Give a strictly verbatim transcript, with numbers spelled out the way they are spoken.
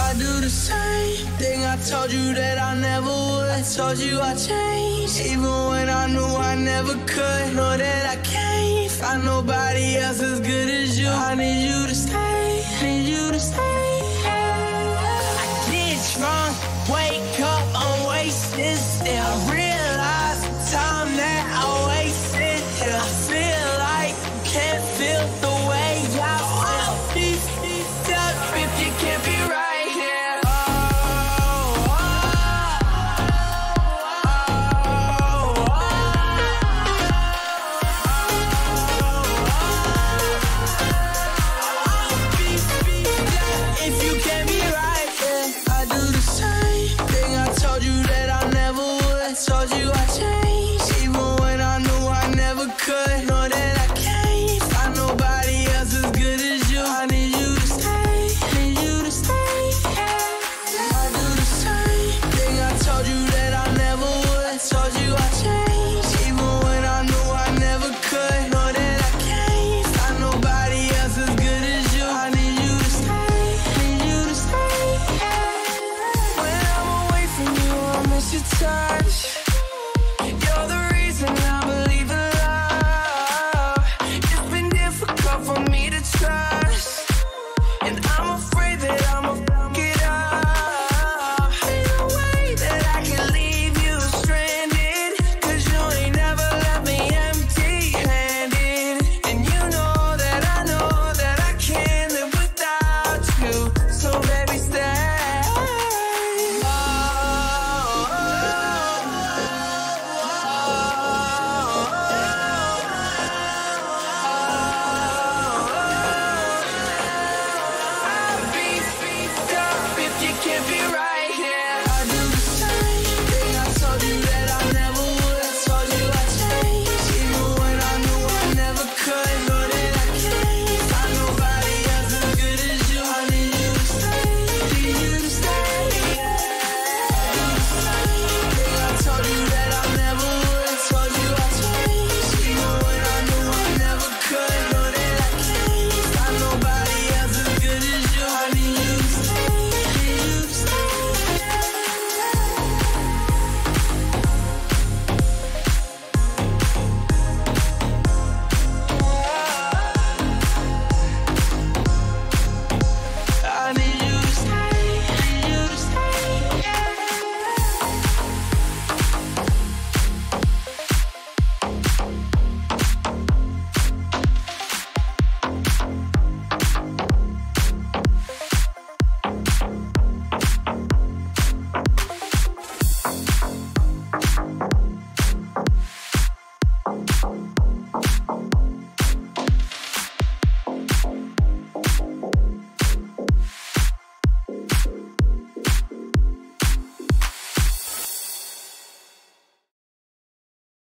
I do the same thing I told you that I never would. I told you I changed, even when I knew I never could. Know that I can't find nobody else as good as you. I need you to stay, need you to stay.